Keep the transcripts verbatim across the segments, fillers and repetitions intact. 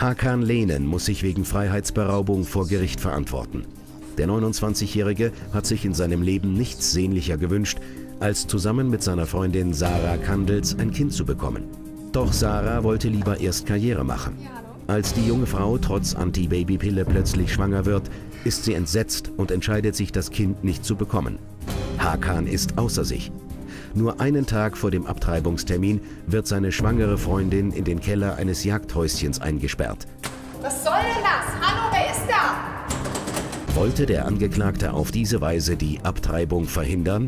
Hakan Lehnen muss sich wegen Freiheitsberaubung vor Gericht verantworten. Der neunundzwanzigjährige hat sich in seinem Leben nichts sehnlicher gewünscht, als zusammen mit seiner Freundin Sarah Kandels ein Kind zu bekommen. Doch Sarah wollte lieber erst Karriere machen. Als die junge Frau trotz Anti-Baby-Pille plötzlich schwanger wird, ist sie entsetzt und entscheidet sich, das Kind nicht zu bekommen. Hakan ist außer sich. Nur einen Tag vor dem Abtreibungstermin wird seine schwangere Freundin in den Keller eines Jagdhäuschens eingesperrt. Was soll denn das? Hallo, wer ist da? Wollte der Angeklagte auf diese Weise die Abtreibung verhindern?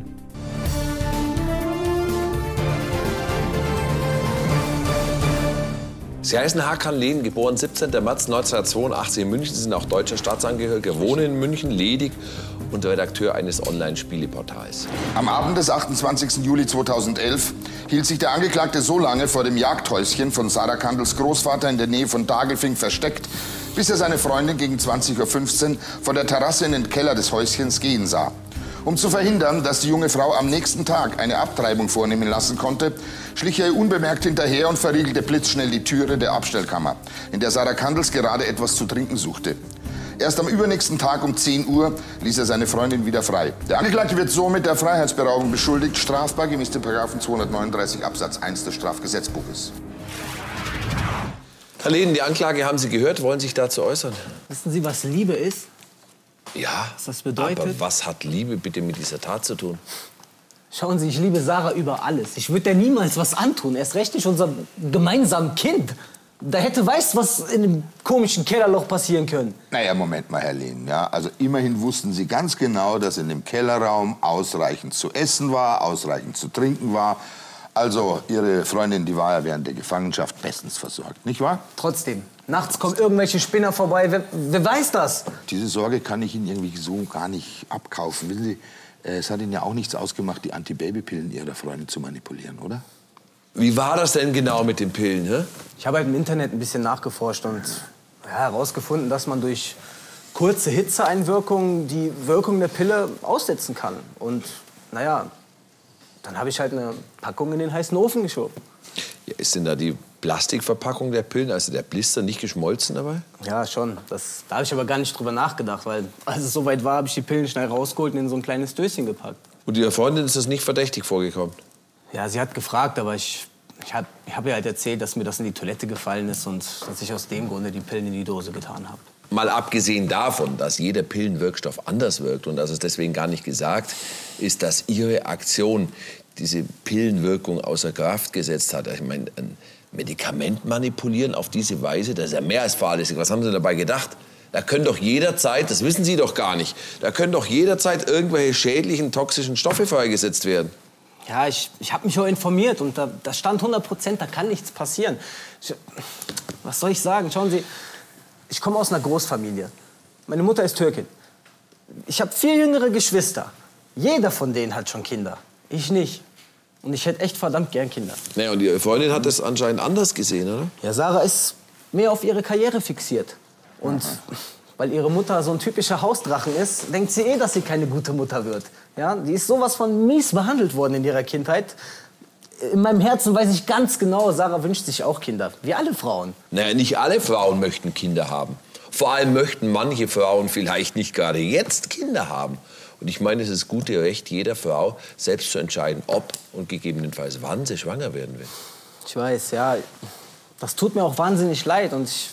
Sie heißen Hakan Lehnen, geboren siebzehnten März neunzehnhundertzweiundachtzig in München. Sie sind auch deutscher Staatsangehöriger, wohnen in München, ledig und Redakteur eines Online-Spieleportals. Am Abend des achtundzwanzigsten Juli zweitausendelf hielt sich der Angeklagte so lange vor dem Jagdhäuschen von Sarah Kandels Großvater in der Nähe von Dagelfing versteckt, bis er seine Freundin gegen zwanzig Uhr fünfzehn von der Terrasse in den Keller des Häuschens gehen sah. Um zu verhindern, dass die junge Frau am nächsten Tag eine Abtreibung vornehmen lassen konnte, schlich er ihr unbemerkt hinterher und verriegelte blitzschnell die Türe der Abstellkammer, in der Sarah Kandels gerade etwas zu trinken suchte. Erst am übernächsten Tag um zehn Uhr ließ er seine Freundin wieder frei. Der Angeklagte wird somit der Freiheitsberaubung beschuldigt, strafbar gemäß dem Paragraphen zweihundertneununddreißig Absatz eins des Strafgesetzbuches. Herr Lehnen, die Anklage haben Sie gehört, wollen sich dazu äußern? Wissen Sie, was Liebe ist? Ja, was das bedeutet? Aber was hat Liebe bitte mit dieser Tat zu tun? Schauen Sie, ich liebe Sarah über alles. Ich würde dir niemals was antun, erst recht nicht unserem gemeinsamen Kind. Da hätte weiß, was in dem komischen Kellerloch passieren können. Naja, Moment mal, Herr Lehnen. Ja? Also immerhin wussten Sie ganz genau, dass in dem Kellerraum ausreichend zu essen war, ausreichend zu trinken war. Also Ihre Freundin, die war ja während der Gefangenschaft bestens versorgt, nicht wahr? Trotzdem, nachts kommen irgendwelche Spinner vorbei. Wer, wer weiß das? Diese Sorge kann ich Ihnen irgendwie so gar nicht abkaufen. Wissen Sie, es hat Ihnen ja auch nichts ausgemacht, die Antibabypillen Ihrer Freundin zu manipulieren, oder? Wie war das denn genau mit den Pillen, hä? Ich habe halt im Internet ein bisschen nachgeforscht und ja, herausgefunden, dass man durch kurze Hitzeeinwirkungen die Wirkung der Pille aussetzen kann. Und naja, dann habe ich halt eine Packung in den heißen Ofen geschoben. Ja, ist denn da die Plastikverpackung der Pillen, also der Blister, nicht geschmolzen dabei? Ja, schon. Das, da habe ich aber gar nicht drüber nachgedacht, weil als es soweit war, habe ich die Pillen schnell rausgeholt und in so ein kleines Döschen gepackt. Und Ihrer Freundin ist das nicht verdächtig vorgekommen? Ja, sie hat gefragt, aber ich, ich habe ich hab ihr halt erzählt, dass mir das in die Toilette gefallen ist und dass ich aus dem Grunde die Pillen in die Dose getan habe. Mal abgesehen davon, dass jeder Pillenwirkstoff anders wirkt und dass es deswegen gar nicht gesagt ist, dass Ihre Aktion diese Pillenwirkung außer Kraft gesetzt hat. Ich meine, ein Medikament manipulieren auf diese Weise, das ist ja mehr als fahrlässig. Was haben Sie dabei gedacht? Da können doch jederzeit, das wissen Sie doch gar nicht, da können doch jederzeit irgendwelche schädlichen, toxischen Stoffe freigesetzt werden. Ja, ich, ich habe mich auch informiert und da, da stand hundert Prozent, da kann nichts passieren. Ich, was soll ich sagen? Schauen Sie, ich komme aus einer Großfamilie. Meine Mutter ist Türkin. Ich habe vier jüngere Geschwister. Jeder von denen hat schon Kinder. Ich nicht. Und ich hätte echt verdammt gern Kinder. Naja, und Ihre Freundin hat das anscheinend anders gesehen, oder? Ja, Sarah ist mehr auf ihre Karriere fixiert. Und weil ihre Mutter so ein typischer Hausdrachen ist, denkt sie eh, dass sie keine gute Mutter wird. Ja, die ist sowas von mies behandelt worden in ihrer Kindheit. In meinem Herzen weiß ich ganz genau, Sarah wünscht sich auch Kinder. Wie alle Frauen. Naja, nicht alle Frauen möchten Kinder haben. Vor allem möchten manche Frauen vielleicht nicht gerade jetzt Kinder haben. Und ich meine, es ist das gute Recht jeder Frau, selbst zu entscheiden, ob und gegebenenfalls wann sie schwanger werden will. Ich weiß, ja. Das tut mir auch wahnsinnig leid. Und ich,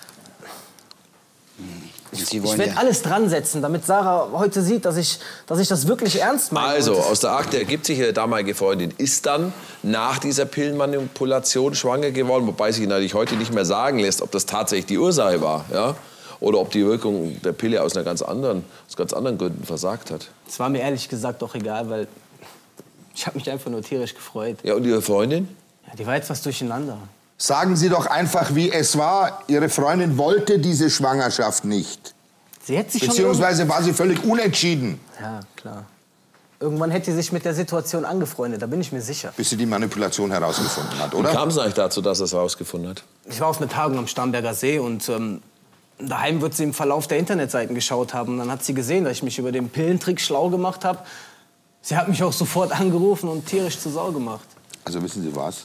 ich, ich werde alles dran setzen, damit Sarah heute sieht, dass ich, dass ich das wirklich ernst meine. Also, aus der Akte ergibt sich, Ihre damalige Freundin ist dann nach dieser Pillenmanipulation schwanger geworden. Wobei sich natürlich heute nicht mehr sagen lässt, ob das tatsächlich die Ursache war. Ja? Oder ob die Wirkung der Pille aus, einer ganz anderen, aus ganz anderen Gründen versagt hat. Es war mir ehrlich gesagt doch egal, weil ich habe mich einfach nur tierisch gefreut. Ja, und Ihre Freundin? Ja, die war jetzt was durcheinander. Sagen Sie doch einfach, wie es war. Ihre Freundin wollte diese Schwangerschaft nicht. Sie hätte sich Beziehungsweise war sie völlig unentschieden. Ja, klar. Irgendwann hätte sie sich mit der Situation angefreundet, da bin ich mir sicher. Bis sie die Manipulation herausgefunden hat, oder? Wie kam es eigentlich dazu, dass er es herausgefunden hat? Ich war auf einer Tagung am Starnberger See und ähm, daheim wird sie im Verlauf der Internetseiten geschaut haben. Dann hat sie gesehen, dass ich mich über den Pillentrick schlau gemacht habe. Sie hat mich auch sofort angerufen und tierisch zur Sau gemacht. Also wissen Sie was?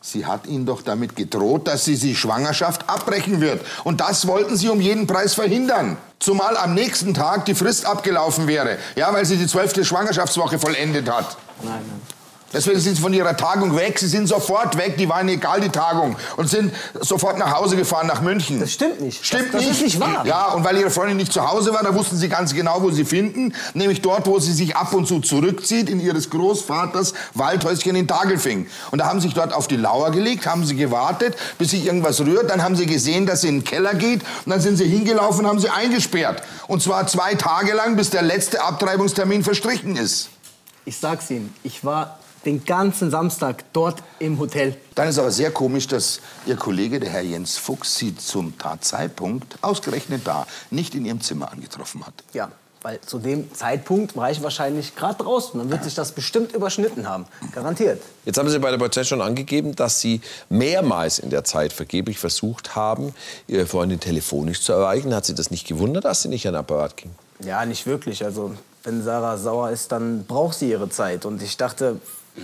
Sie hat Ihnen doch damit gedroht, dass sie die Schwangerschaft abbrechen wird. Und das wollten Sie um jeden Preis verhindern. Zumal am nächsten Tag die Frist abgelaufen wäre. Ja, weil sie die zwölfte Schwangerschaftswoche vollendet hat. Nein, nein. Deswegen sind Sie von Ihrer Tagung weg. Sie sind sofort weg. Die waren egal, die Tagung. Und sind sofort nach Hause gefahren, nach München. Das stimmt nicht. Stimmt das, nicht? Das ist nicht wahr. Ja, und weil Ihre Freundin nicht zu Hause war, da wussten Sie ganz genau, wo Sie finden. Nämlich dort, wo sie sich ab und zu zurückzieht, in Ihres Großvaters Waldhäuschen in Tagelfing. Und da haben Sie sich dort auf die Lauer gelegt, haben Sie gewartet, bis sich irgendwas rührt. Dann haben Sie gesehen, dass sie in den Keller geht. Und dann sind Sie hingelaufen und haben sie eingesperrt. Und zwar zwei Tage lang, bis der letzte Abtreibungstermin verstrichen ist. Ich sag's Ihnen, ich war den ganzen Samstag dort im Hotel. Dann ist aber sehr komisch, dass Ihr Kollege, der Herr Jens Fuchs, Sie zum Tatzeitpunkt, ausgerechnet da, nicht in Ihrem Zimmer angetroffen hat. Ja, weil zu dem Zeitpunkt war ich wahrscheinlich gerade draußen. Dann wird sich das bestimmt überschnitten haben. Garantiert. Jetzt haben Sie bei der Polizei schon angegeben, dass Sie mehrmals in der Zeit vergeblich versucht haben, Ihre Freundin telefonisch zu erreichen. Hat Sie das nicht gewundert, dass sie nicht an den Apparat ging? Ja, nicht wirklich. Also, wenn Sarah sauer ist, dann braucht sie ihre Zeit. Und ich dachte,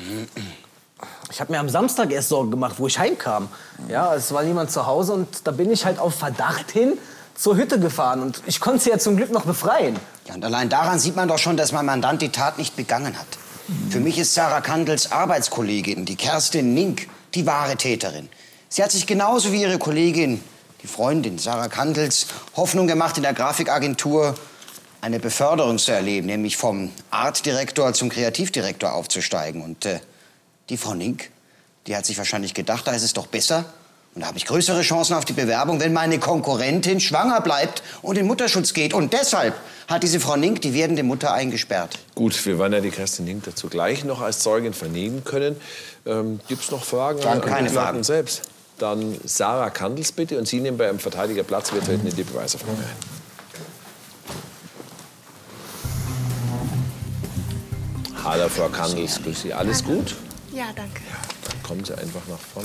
ich habe mir am Samstag erst Sorgen gemacht, wo ich heimkam. Ja, es war niemand zu Hause und da bin ich halt auf Verdacht hin zur Hütte gefahren. Und ich konnte sie ja zum Glück noch befreien. Ja, und allein daran sieht man doch schon, dass mein Mandant die Tat nicht begangen hat. Für mich ist Sarah Kandels Arbeitskollegin, die Kerstin Nink, die wahre Täterin. Sie hat sich genauso wie ihre Kollegin, die Freundin Sarah Kandels, Hoffnung gemacht, in der Grafikagentur eine Beförderung zu erleben, nämlich vom Artdirektor zum Kreativdirektor aufzusteigen. Und äh, die Frau Nink, die hat sich wahrscheinlich gedacht, da ist es doch besser. Und da habe ich größere Chancen auf die Bewerbung, wenn meine Konkurrentin schwanger bleibt und in Mutterschutz geht. Und deshalb hat diese Frau Nink die werdende Mutter eingesperrt. Gut, wir werden ja die Kerstin Nink dazu gleich noch als Zeugin vernehmen können. Ähm, Gibt es noch Fragen? Dann keine Fragen. Selbst. Dann Sarah Kandels bitte und Sie nehmen bei einem Verteidiger Platz. Wir treten in die Beweisaufnahme ein. Hallo, Frau Kandels, grüß Sie. Alles gut? Ja, danke. Ja, dann kommen Sie einfach nach vorn.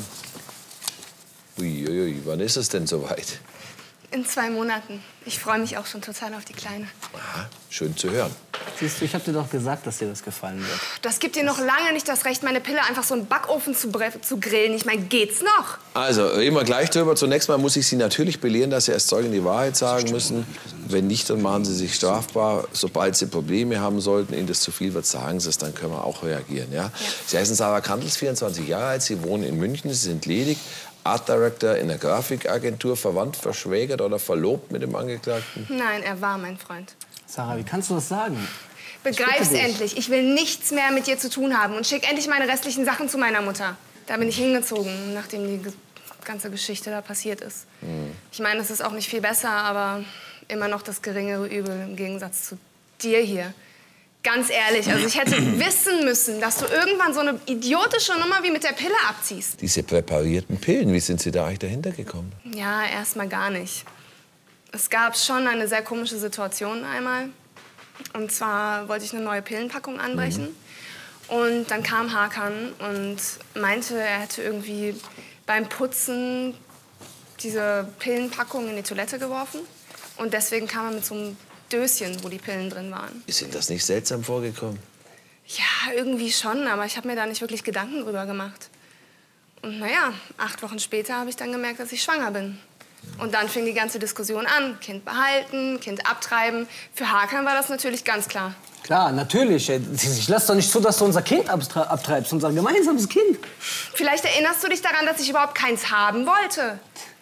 Uiuiui, wann ist es denn soweit? In zwei Monaten. Ich freue mich auch schon total auf die Kleine. Aha, schön zu hören. Siehst du, ich habe dir doch gesagt, dass dir das gefallen wird. Das gibt dir noch lange nicht das Recht, meine Pille einfach so im Backofen zu, zu grillen. Ich meine, geht's noch? Also, reden wir gleich drüber. Zunächst mal muss ich Sie natürlich belehren, dass Sie als Zeugin die Wahrheit sagen müssen. Wenn nicht, dann machen Sie sich strafbar. Sobald Sie Probleme haben sollten, Ihnen das zu viel wird, sagen Sie es, dann können wir auch reagieren. Ja? Ja. Sie heißen Sarah Kandels, vierundzwanzig Jahre alt, Sie wohnen in München, Sie sind ledig. Art Director in der Grafikagentur, verwandt, verschwägert oder verlobt mit dem Angeklagten? Nein, er war mein Freund. Sarah, wie kannst du das sagen? Begreif's endlich. Ich will nichts mehr mit dir zu tun haben und schick endlich meine restlichen Sachen zu meiner Mutter. Da bin ich hingezogen, nachdem die ganze Geschichte da passiert ist. Mhm. Ich meine, es ist auch nicht viel besser, aber immer noch das geringere Übel im Gegensatz zu dir hier. Ganz ehrlich, also ich hätte wissen müssen, dass du irgendwann so eine idiotische Nummer wie mit der Pille abziehst. Diese präparierten Pillen, wie sind Sie da eigentlich dahinter gekommen? Ja, erstmal gar nicht. Es gab schon eine sehr komische Situation einmal. Und zwar wollte ich eine neue Pillenpackung anbrechen. Mhm. Und dann kam Hakan und meinte, er hätte irgendwie beim Putzen diese Pillenpackung in die Toilette geworfen. Und deswegen kam er mit so einem Döschen, wo die Pillen drin waren. Ist Ihnen das nicht seltsam vorgekommen? Ja, irgendwie schon, aber ich habe mir da nicht wirklich Gedanken drüber gemacht. Und naja, acht Wochen später habe ich dann gemerkt, dass ich schwanger bin. Und dann fing die ganze Diskussion an. Kind behalten, Kind abtreiben. Für Hakan war das natürlich ganz klar. Klar, natürlich. Ich lasse doch nicht zu, dass du unser Kind abtreibst, unser gemeinsames Kind. Vielleicht erinnerst du dich daran, dass ich überhaupt keins haben wollte.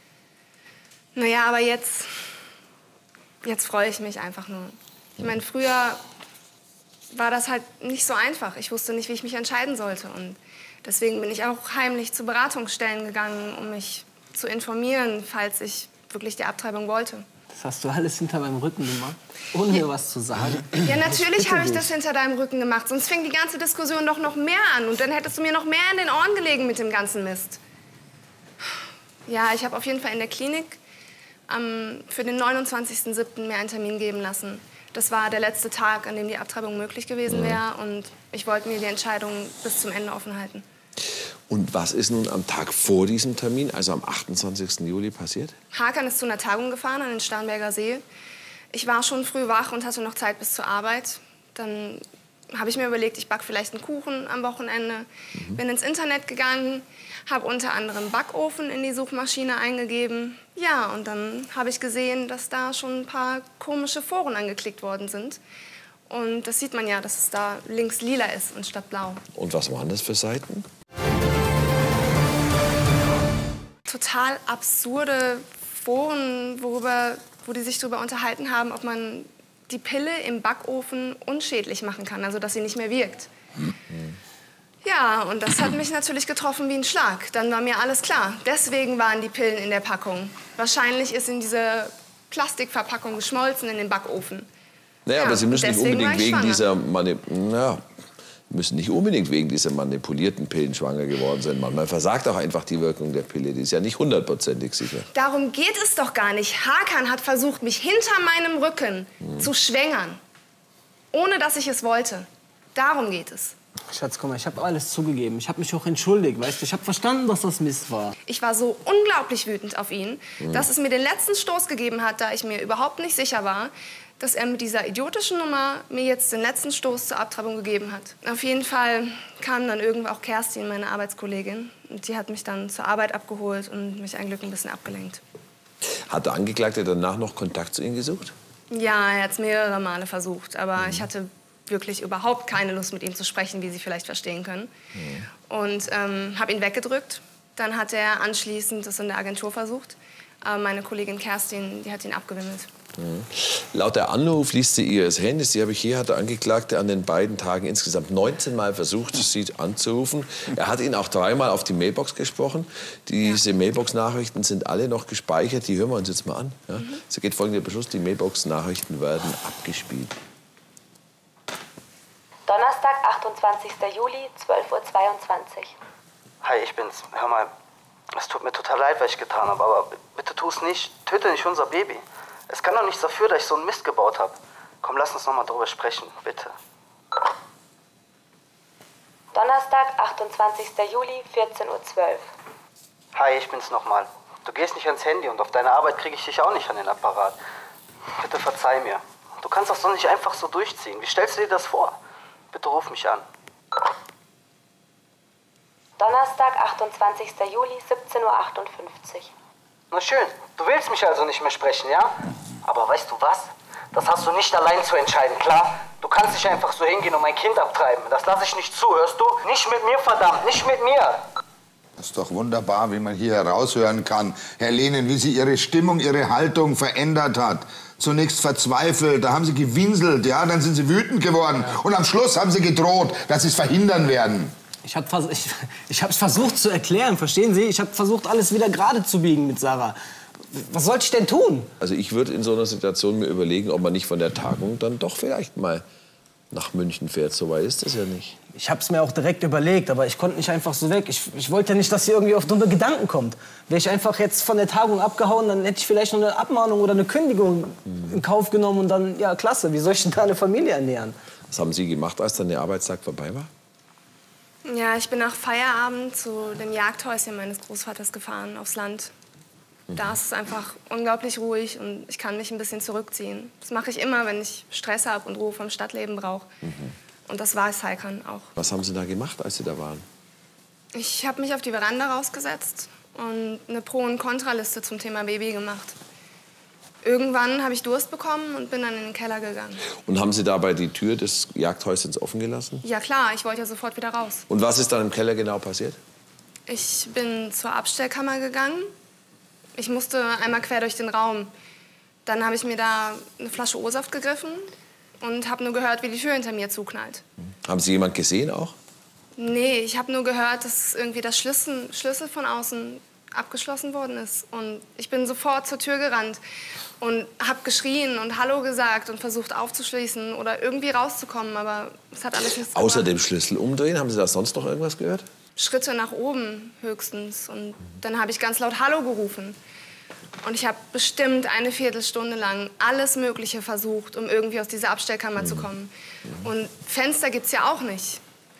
Naja, aber jetzt... Jetzt freue ich mich einfach nur. Ich meine, früher war das halt nicht so einfach. Ich wusste nicht, wie ich mich entscheiden sollte. Und deswegen bin ich auch heimlich zu Beratungsstellen gegangen, um mich zu informieren, falls ich wirklich die Abtreibung wollte. Das hast du alles hinter meinem Rücken gemacht, ohne mir was zu sagen? Ja, natürlich habe ich das hinter deinem Rücken gemacht. Sonst fing die ganze Diskussion doch noch mehr an. Und dann hättest du mir noch mehr in den Ohren gelegen mit dem ganzen Mist. Ja, ich habe auf jeden Fall in der Klinik Um, für den neunundzwanzigsten siebten mir einen Termin geben lassen. Das war der letzte Tag, an dem die Abtreibung möglich gewesen wäre. Und ich wollte mir die Entscheidung bis zum Ende offen halten. Und was ist nun am Tag vor diesem Termin, also am achtundzwanzigsten Juli, passiert? Hakan ist zu einer Tagung gefahren an den Starnberger See. Ich war schon früh wach und hatte noch Zeit bis zur Arbeit. Dann habe ich mir überlegt, ich backe vielleicht einen Kuchen am Wochenende. Mhm. Bin ins Internet gegangen, habe unter anderem Backofen in die Suchmaschine eingegeben. Ja, und dann habe ich gesehen, dass da schon ein paar komische Foren angeklickt worden sind. Und das sieht man ja, dass es da links lila ist anstatt blau. Und was waren das für Seiten? Total absurde Foren, worüber, wo die sich darüber unterhalten haben, ob man die Pille im Backofen unschädlich machen kann, also dass sie nicht mehr wirkt. Mhm. Ja, und das hat mich natürlich getroffen wie ein Schlag. Dann war mir alles klar. Deswegen waren die Pillen in der Packung. Wahrscheinlich ist in diese Plastikverpackung geschmolzen in den Backofen. Naja, ja, aber Sie müssen nicht unbedingt wegen dieser Mani ja, müssen nicht unbedingt wegen dieser manipulierten Pillen schwanger geworden sein. Manchmal versagt auch einfach die Wirkung der Pille. Die ist ja nicht hundertprozentig sicher. Darum geht es doch gar nicht. Hakan hat versucht, mich hinter meinem Rücken hm. zu schwängern. Ohne, dass ich es wollte. Darum geht es. Schatz, komm mal, ich habe alles zugegeben. Ich habe mich auch entschuldigt, weißt du? Ich habe verstanden, dass das Mist war. Ich war so unglaublich wütend auf ihn, hm. dass es mir den letzten Stoß gegeben hat, da ich mir überhaupt nicht sicher war, dass er mit dieser idiotischen Nummer mir jetzt den letzten Stoß zur Abtreibung gegeben hat. Auf jeden Fall kam dann irgendwann auch Kerstin, meine Arbeitskollegin. Und die hat mich dann zur Arbeit abgeholt und mich ein Glück ein bisschen abgelenkt. Hat der Angeklagte danach noch Kontakt zu Ihnen gesucht? Ja, er hat es mehrere Male versucht. Aber mhm. ich hatte wirklich überhaupt keine Lust, mit ihm zu sprechen, wie Sie vielleicht verstehen können. Mhm. Und ähm, habe ihn weggedrückt. Dann hat er anschließend das in der Agentur versucht. Aber meine Kollegin Kerstin, die hat ihn abgewimmelt. Mhm. Laut der Anrufliste Ihres Handys, die habe ich hier, hat der Angeklagte an den beiden Tagen insgesamt neunzehn Mal versucht, Sie anzurufen. Er hat Ihnen auch dreimal auf die Mailbox gesprochen. Diese ja. Mailbox-Nachrichten sind alle noch gespeichert. Die hören wir uns jetzt mal an. Ja? Mhm. So geht folgender Beschluss: Die Mailbox-Nachrichten werden abgespielt. Donnerstag, achtundzwanzigster Juli, zwölf Uhr zweiundzwanzig. Hi, ich bin's. Hör mal, es tut mir total leid, was ich getan habe, aber bitte tu's nicht. Töte nicht unser Baby. Es kann doch nichts dafür, dass ich so einen Mist gebaut habe. Komm, lass uns noch mal drüber sprechen, bitte. Donnerstag, achtundzwanzigster Juli, vierzehn Uhr zwölf. Hi, ich bin's nochmal. Du gehst nicht ans Handy und auf deine Arbeit kriege ich dich auch nicht an den Apparat. Bitte verzeih mir. Du kannst das doch nicht einfach so durchziehen. Wie stellst du dir das vor? Bitte ruf mich an. Donnerstag, achtundzwanzigster Juli, siebzehn Uhr achtundfünfzig. Na schön, du willst mich also nicht mehr sprechen, ja? Aber weißt du was? Das hast du nicht allein zu entscheiden, klar? Du kannst nicht einfach so hingehen und mein Kind abtreiben. Das lasse ich nicht zu, hörst du? Nicht mit mir, verdammt, nicht mit mir! Das ist doch wunderbar, wie man hier heraushören kann, Herr Lehnen, wie sie Ihre Stimmung, Ihre Haltung verändert hat. Zunächst verzweifelt, da haben Sie gewinselt, ja, dann sind Sie wütend geworden. Ja. Und am Schluss haben Sie gedroht, dass Sie es verhindern werden. Ich habe vers ich, ich hab's versucht zu erklären, verstehen Sie? Ich habe versucht, alles wieder gerade zu biegen mit Sarah. Was sollte ich denn tun? Also ich würde in so einer Situation mir überlegen, ob man nicht von der Tagung dann doch vielleicht mal nach München fährt. So weit ist das ja nicht. Ich habe es mir auch direkt überlegt, aber ich konnte nicht einfach so weg. Ich, ich wollte ja nicht, dass sie irgendwie auf dumme Gedanken kommt. Wäre ich einfach jetzt von der Tagung abgehauen, dann hätte ich vielleicht noch eine Abmahnung oder eine Kündigung mhm. in Kauf genommen. Und dann, ja klasse, wie soll ich denn da eine Familie ernähren? Was haben Sie gemacht, als dann der Arbeitstag vorbei war? Ja, ich bin nach Feierabend zu dem Jagdhäuschen meines Großvaters gefahren, aufs Land. Mhm. Da ist es einfach unglaublich ruhig und ich kann mich ein bisschen zurückziehen. Das mache ich immer, wenn ich Stress habe und Ruhe vom Stadtleben brauche. Mhm. Und das war es Hakan auch. Was haben Sie da gemacht, als Sie da waren? Ich habe mich auf die Veranda rausgesetzt und eine Pro- und Kontraliste zum Thema Baby gemacht. Irgendwann habe ich Durst bekommen und bin dann in den Keller gegangen. Und haben Sie dabei die Tür des Jagdhäuschens offen gelassen? Ja klar, ich wollte ja sofort wieder raus. Und was ist dann im Keller genau passiert? Ich bin zur Abstellkammer gegangen. Ich musste einmal quer durch den Raum. Dann habe ich mir da eine Flasche O-Saft gegriffen und habe nur gehört, wie die Tür hinter mir zuknallt. Haben Sie jemand gesehen auch? Nee, ich habe nur gehört, dass irgendwie das Schlüssel, Schlüssel von außen abgeschlossen worden ist. Und ich bin sofort zur Tür gerannt und habe geschrien und Hallo gesagt und versucht aufzuschließen oder irgendwie rauszukommen, aber es hat alles nichts Außer gemacht. dem Schlüssel umdrehen, haben Sie da sonst noch irgendwas gehört? Schritte nach oben höchstens. Und dann habe ich ganz laut Hallo gerufen. Und ich habe bestimmt eine Viertelstunde lang alles Mögliche versucht, um irgendwie aus dieser Abstellkammer mhm. zu kommen. Und Fenster gibt's ja auch nicht.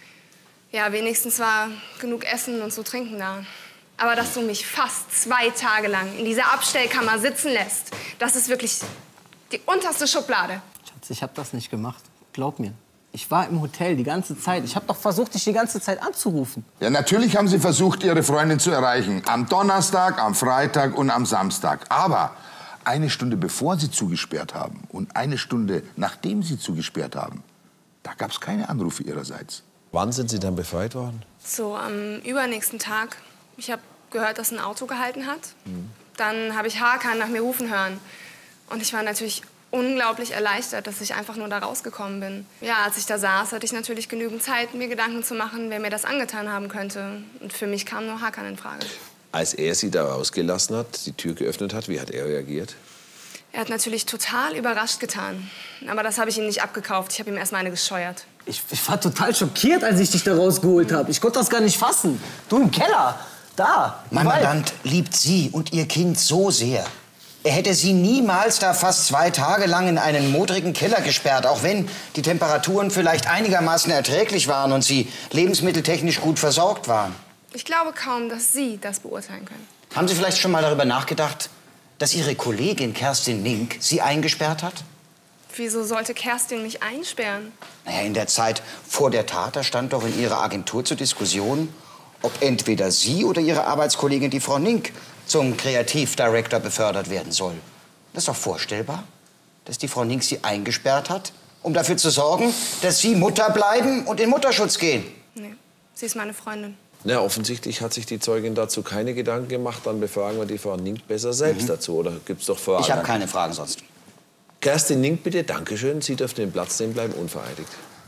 Ja, wenigstens war genug Essen und so Trinken da. Aber dass du mich fast zwei Tage lang in dieser Abstellkammer sitzen lässt, das ist wirklich die unterste Schublade. Schatz, ich habe das nicht gemacht. Glaub mir. Ich war im Hotel die ganze Zeit. Ich habe doch versucht, dich die ganze Zeit anzurufen. Ja, natürlich haben Sie versucht, Ihre Freundin zu erreichen. Am Donnerstag, am Freitag und am Samstag. Aber eine Stunde bevor Sie zugesperrt haben und eine Stunde nachdem Sie zugesperrt haben, da gab es keine Anrufe Ihrerseits. Wann sind Sie dann befreit worden? So am übernächsten Tag. Ich habe gehört, dass ein Auto gehalten hat. Mhm. Dann habe ich Hakan nach mir rufen hören. Und ich war natürlich unglaublich erleichtert, dass ich einfach nur da rausgekommen bin. Ja, als ich da saß, hatte ich natürlich genügend Zeit, mir Gedanken zu machen, wer mir das angetan haben könnte. Und für mich kam nur Hakan in Frage. Als er Sie da rausgelassen hat, die Tür geöffnet hat, wie hat er reagiert? Er hat natürlich total überrascht getan. Aber das habe ich ihm nicht abgekauft. Ich habe ihm erst mal eine gescheuert. Ich, ich war total schockiert, als ich dich da rausgeholt habe. Ich konnte das gar nicht fassen. Du im Keller, da. Mein Mandant liebt Sie und Ihr Kind so sehr. Er hätte Sie niemals da fast zwei Tage lang in einen modrigen Keller gesperrt, auch wenn die Temperaturen vielleicht einigermaßen erträglich waren und Sie lebensmitteltechnisch gut versorgt waren. Ich glaube kaum, dass Sie das beurteilen können. Haben Sie vielleicht schon mal darüber nachgedacht, dass Ihre Kollegin Kerstin Nink Sie eingesperrt hat? Wieso sollte Kerstin mich einsperren? Naja, in der Zeit vor der Tat, da stand doch in Ihrer Agentur zur Diskussion, ob entweder Sie oder Ihre Arbeitskollegin, die Frau Nink, zum Kreativdirektor befördert werden soll. Das ist doch vorstellbar, dass die Frau Nink Sie eingesperrt hat, um dafür zu sorgen, dass Sie Mutter bleiben und in Mutterschutz gehen. Nee, sie ist meine Freundin. Na, offensichtlich hat sich die Zeugin dazu keine Gedanken gemacht. Dann befragen wir die Frau Nink besser selbst mhm. dazu. Oder gibt's doch Fragen? Ich habe keine Fragen sonst. Kerstin Nink, bitte. Dankeschön. Sie dürfen den Platz nehmen, bleiben unvereidigt.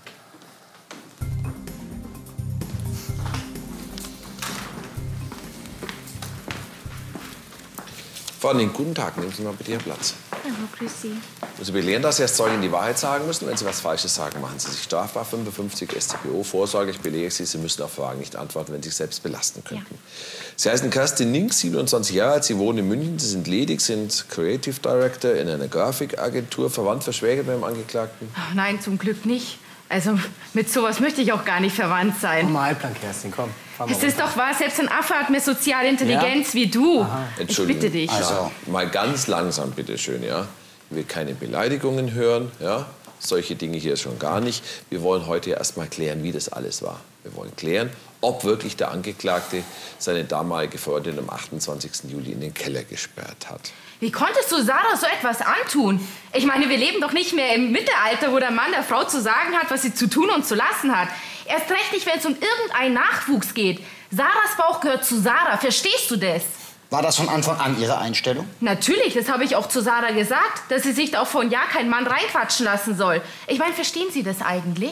Frau Nink, guten Tag. Nehmen Sie mal bitte Ihren Platz. Hallo, grüß Sie. Sie belehren, dass Sie als Zeugin die Wahrheit sagen müssen. Wenn Sie was Falsches sagen, machen Sie sich strafbar. fünfundfünfzig S t p O. Vorsorge, ich belehre Sie, Sie müssen auf Fragen nicht antworten, wenn Sie sich selbst belasten könnten. Ja. Sie heißen Kerstin Nink, siebenundzwanzig Jahre alt. Sie wohnen in München. Sie sind ledig, sind Creative Director in einer Grafikagentur. Verwandt, verschwägert mit dem Angeklagten? Ach, nein, zum Glück nicht. Also mit sowas möchte ich auch gar nicht verwandt sein. Komm mal Halbplan, Kerstin, komm. Es ist doch wahr, selbst ein Affe hat mehr soziale Intelligenz ja? wie du. Aha. Ich bitte dich. Also, mal ganz langsam, bitte schön, ja. Ich will keine Beleidigungen hören, ja. Solche Dinge hier schon gar nicht. Wir wollen heute erst mal klären, wie das alles war. Wir wollen klären, ob wirklich der Angeklagte seine damalige Freundin am achtundzwanzigsten Juli in den Keller gesperrt hat. Wie konntest du Sarah so etwas antun? Ich meine, wir leben doch nicht mehr im Mittelalter, wo der Mann der Frau zu sagen hat, was sie zu tun und zu lassen hat. Erst recht nicht, wenn es um irgendeinen Nachwuchs geht. Sarahs Bauch gehört zu Sarah. Verstehst du das? War das von Anfang an Ihre Einstellung? Natürlich, das habe ich auch zu Sarah gesagt, dass sie sich da auch vor ein Jahr keinen Mann reinquatschen lassen soll. Ich meine, verstehen Sie das eigentlich?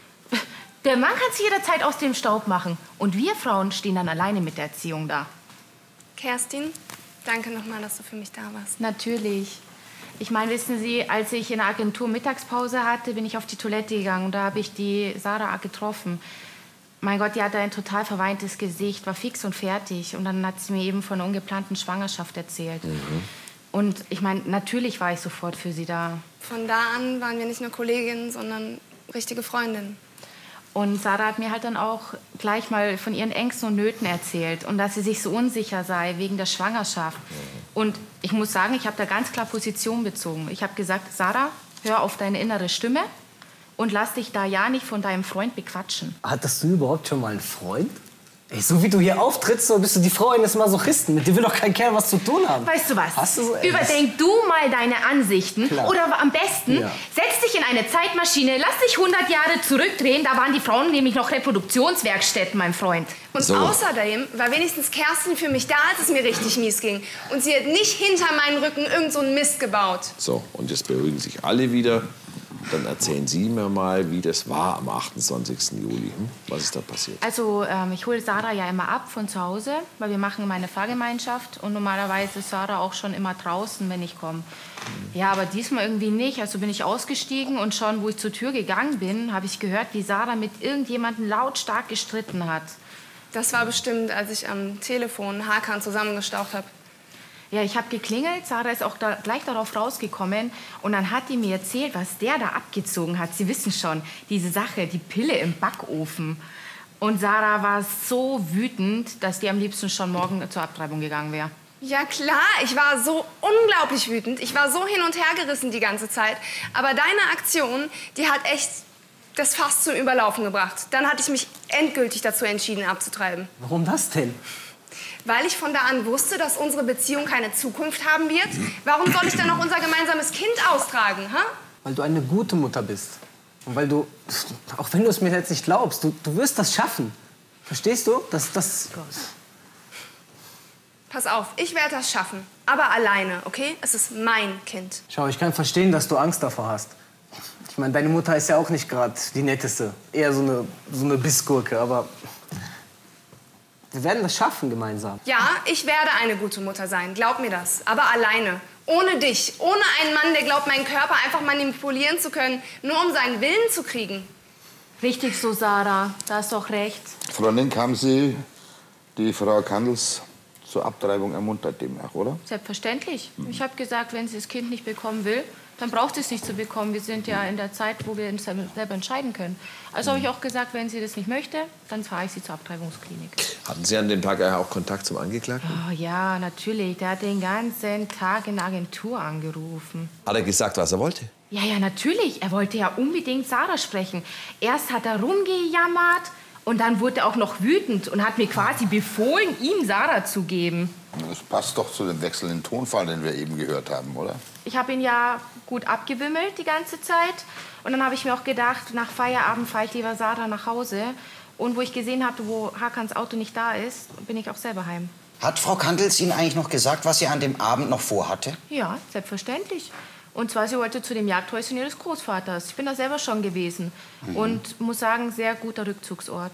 Der Mann kann sich jederzeit aus dem Staub machen. Und wir Frauen stehen dann alleine mit der Erziehung da. Kerstin, danke nochmal, dass du für mich da warst. Natürlich. Ich meine, wissen Sie, als ich in der Agentur Mittagspause hatte, bin ich auf die Toilette gegangen. Und da habe ich die Sarah getroffen. Mein Gott, die hatte ein total verweintes Gesicht, war fix und fertig. Und dann hat sie mir eben von einer ungeplanten Schwangerschaft erzählt. Mhm. Und ich meine, natürlich war ich sofort für sie da. Von da an waren wir nicht nur Kolleginnen, sondern richtige Freundinnen. Und Sarah hat mir halt dann auch gleich mal von ihren Ängsten und Nöten erzählt. Und dass sie sich so unsicher sei wegen der Schwangerschaft. Mhm. Und ich muss sagen, ich habe da ganz klar Position bezogen. Ich habe gesagt, Sarah, hör auf deine innere Stimme. Und lass dich da ja nicht von deinem Freund bequatschen. Hattest du überhaupt schon mal einen Freund? Ey, so wie du hier auftrittst, so bist du die Frau eines Masochisten. Mit dir will doch kein Kerl was zu tun haben. Weißt du was? Hast du so Überdenk du mal deine Ansichten. Klar. Oder am besten, ja. setz dich in eine Zeitmaschine, lass dich hundert Jahre zurückdrehen. Da waren die Frauen nämlich noch Reproduktionswerkstätten, mein Freund. Und so. Außerdem war wenigstens Kerstin für mich da, als es mir richtig mies ging. Und sie hat nicht hinter meinen Rücken irgend so einen Mist gebaut. So, und jetzt beruhigen sich alle wieder. Dann erzählen Sie mir mal, wie das war am achtundzwanzigsten Juli. Hm? Was ist da passiert? Also, ähm, ich hole Sarah ja immer ab von zu Hause, weil wir machen immer eine Fahrgemeinschaft. Und normalerweise ist Sarah auch schon immer draußen, wenn ich komme. Mhm. Ja, aber diesmal irgendwie nicht. Also bin ich ausgestiegen und schon, wo ich zur Tür gegangen bin, habe ich gehört, wie Sarah mit irgendjemandem lautstark gestritten hat. Das war bestimmt, als ich am Telefon Hakan zusammengestaucht habe. Ja, ich habe geklingelt, Sarah ist auch da, gleich darauf rausgekommen und dann hat die mir erzählt, was der da abgezogen hat. Sie wissen schon, diese Sache, die Pille im Backofen. Und Sarah war so wütend, dass die am liebsten schon morgen zur Abtreibung gegangen wäre. Ja klar, ich war so unglaublich wütend. Ich war so hin und her gerissen die ganze Zeit. Aber deine Aktion, die hat echt das Fass zum Überlaufen gebracht. Dann hatte ich mich endgültig dazu entschieden, abzutreiben. Warum das denn? Weil ich von da an wusste, dass unsere Beziehung keine Zukunft haben wird. Warum soll ich dann noch unser gemeinsames Kind austragen, ha? Weil du eine gute Mutter bist. Und weil du, auch wenn du es mir jetzt nicht glaubst, du, du wirst das schaffen. Verstehst du? Das, das... Pass auf, ich werde das schaffen. Aber alleine, okay? Es ist mein Kind. Schau, ich kann verstehen, dass du Angst davor hast. Ich meine, deine Mutter ist ja auch nicht gerade die netteste. Eher so eine, so eine Bissgurke, aber... Wir werden das schaffen gemeinsam. Ja, ich werde eine gute Mutter sein, glaub mir das. Aber alleine. Ohne dich. Ohne einen Mann, der glaubt, meinen Körper einfach manipulieren zu können, nur um seinen Willen zu kriegen. Richtig so, Sarah. Da hast du auch recht. Frau Nink, haben Sie die Frau Kandels zur Abtreibung ermuntert demnach, oder? Selbstverständlich. Ich habe gesagt, wenn sie das Kind nicht bekommen will, dann braucht sie es nicht zu bekommen. Wir sind ja in der Zeit, wo wir uns selber entscheiden können. Also habe ich auch gesagt, wenn sie das nicht möchte, dann fahre ich sie zur Abtreibungsklinik. Hatten Sie an dem Tag auch Kontakt zum Angeklagten? Oh, ja, natürlich. Der hat den ganzen Tag in der Agentur angerufen. Hat er gesagt, was er wollte? Ja, ja, natürlich. Er wollte ja unbedingt Sarah sprechen. Erst hat er rumgejammert und dann wurde er auch noch wütend und hat mir quasi befohlen, ihm Sarah zu geben. Das passt doch zu dem wechselnden Tonfall, den wir eben gehört haben, oder? Ich habe ihn ja gut abgewimmelt die ganze Zeit. Und dann habe ich mir auch gedacht, nach Feierabend fahre ich lieber Sarah nach Hause. Und wo ich gesehen hatte, wo Hakans Auto nicht da ist, bin ich auch selber heim. Hat Frau Kandels Ihnen eigentlich noch gesagt, was sie an dem Abend noch vorhatte? Ja, selbstverständlich. Und zwar, sie wollte zu dem Jagdhäuschen ihres Großvaters. Ich bin da selber schon gewesen. Mhm. Und muss sagen, sehr guter Rückzugsort.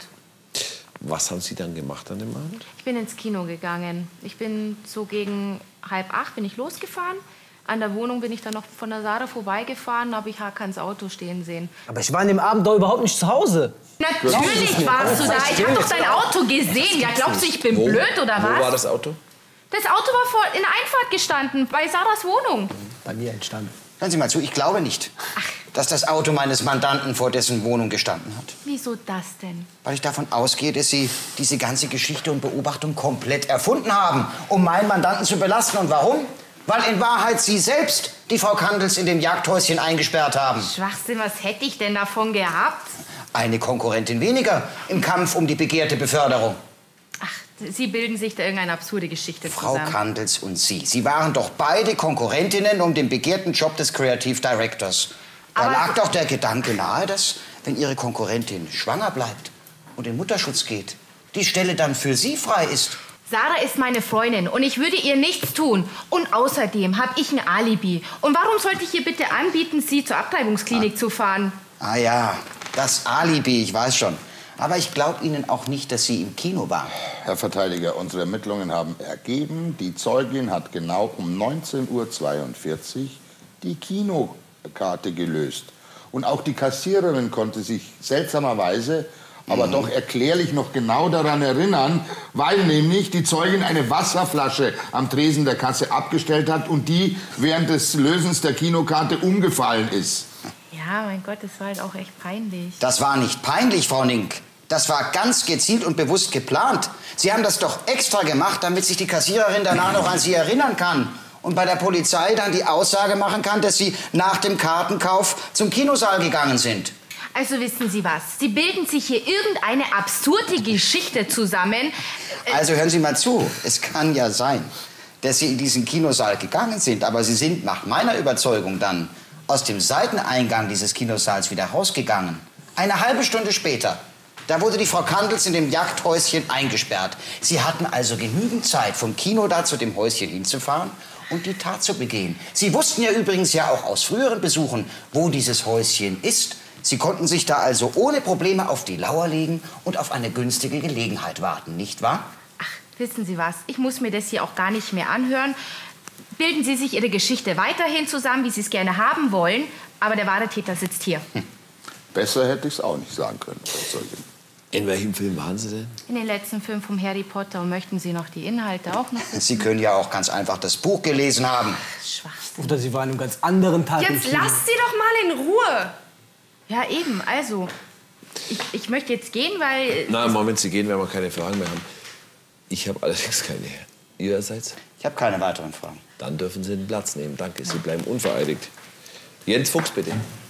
Was haben Sie dann gemacht an dem Abend? Ich bin ins Kino gegangen. Ich bin so gegen halb acht bin ich losgefahren. An der Wohnung bin ich dann noch von der Sarah vorbeigefahren, habe ich Hakans Auto stehen sehen. Aber ich war an dem Abend doch überhaupt nicht zu Hause. Natürlich warst du da. Ich habe doch dein Auto gesehen. Ja, glaubst du, ich bin Wo? blöd oder was? Wo war das Auto? Das Auto war vor, in der Einfahrt gestanden, bei Sarahs Wohnung. Bei mir entstanden. Hören Sie mal zu, ich glaube nicht, dass das Auto meines Mandanten vor dessen Wohnung gestanden hat. Wieso das denn? Weil ich davon ausgehe, dass Sie diese ganze Geschichte und Beobachtung komplett erfunden haben, um meinen Mandanten zu belasten. Und warum? Weil in Wahrheit Sie selbst die Frau Kandels in dem Jagdhäuschen eingesperrt haben. Schwachsinn, was hätte ich denn davon gehabt? Eine Konkurrentin weniger im Kampf um die begehrte Beförderung. Ach, Sie bilden sich da irgendeine absurde Geschichte Frau zusammen. Kandels und Sie, Sie waren doch beide Konkurrentinnen um den begehrten Job des Creative Directors. Da Aber lag doch der Gedanke nahe, dass, wenn Ihre Konkurrentin schwanger bleibt und in Mutterschutz geht, die Stelle dann für Sie frei ist. Sarah ist meine Freundin und ich würde ihr nichts tun. Und außerdem habe ich ein Alibi. Und warum sollte ich ihr bitte anbieten, sie zur Abtreibungsklinik ah. zu fahren? Ah ja, das Alibi, ich weiß schon. Aber ich glaube Ihnen auch nicht, dass Sie im Kino waren. Herr Verteidiger, unsere Ermittlungen haben ergeben, die Zeugin hat genau um neunzehn Uhr zweiundvierzig die Kinokarte gelöst. Und auch die Kassiererin konnte sich seltsamerweise, aber mhm. doch erklärlich noch genau daran erinnern, weil nämlich die Zeugin eine Wasserflasche am Tresen der Kasse abgestellt hat und die während des Lösens der Kinokarte umgefallen ist. Ja, mein Gott, das war halt auch echt peinlich. Das war nicht peinlich, Frau Nink. Das war ganz gezielt und bewusst geplant. Sie haben das doch extra gemacht, damit sich die Kassiererin danach noch an Sie erinnern kann. Und bei der Polizei dann die Aussage machen kann, dass Sie nach dem Kartenkauf zum Kinosaal gegangen sind. Also wissen Sie was, Sie bilden sich hier irgendeine absurde Geschichte zusammen. Also hören Sie mal zu, es kann ja sein, dass Sie in diesen Kinosaal gegangen sind, aber Sie sind nach meiner Überzeugung dann aus dem Seiteneingang dieses Kinosaals wieder rausgegangen. Eine halbe Stunde später. Da wurde die Frau Kandels in dem Jagdhäuschen eingesperrt. Sie hatten also genügend Zeit, vom Kino da zu dem Häuschen hinzufahren und die Tat zu begehen. Sie wussten ja übrigens ja auch aus früheren Besuchen, wo dieses Häuschen ist. Sie konnten sich da also ohne Probleme auf die Lauer legen und auf eine günstige Gelegenheit warten, nicht wahr? Ach, wissen Sie was, ich muss mir das hier auch gar nicht mehr anhören. Bilden Sie sich Ihre Geschichte weiterhin zusammen, wie Sie es gerne haben wollen. Aber der wahre Täter sitzt hier. Hm. Besser hätte ich es auch nicht sagen können, Frau Zeugin. In welchem Film waren Sie denn? In den letzten Filmen vom Harry Potter. Und möchten Sie noch die Inhalte auch noch wissen? Sie können ja auch ganz einfach das Buch gelesen haben. Ach, Schwachsinn. Oder Sie waren an einem ganz anderen Tag im Jetzt Kino. lasst sie doch mal in Ruhe. Ja, eben. Also, ich, ich möchte jetzt gehen, weil... Na, im Moment, Sie gehen, wenn wir keine Fragen mehr haben. Ich habe allerdings keine. Ihrerseits? Ich habe keine weiteren Fragen. Dann dürfen Sie den Platz nehmen. Danke, Sie bleiben unvereidigt. Jens Fuchs, bitte.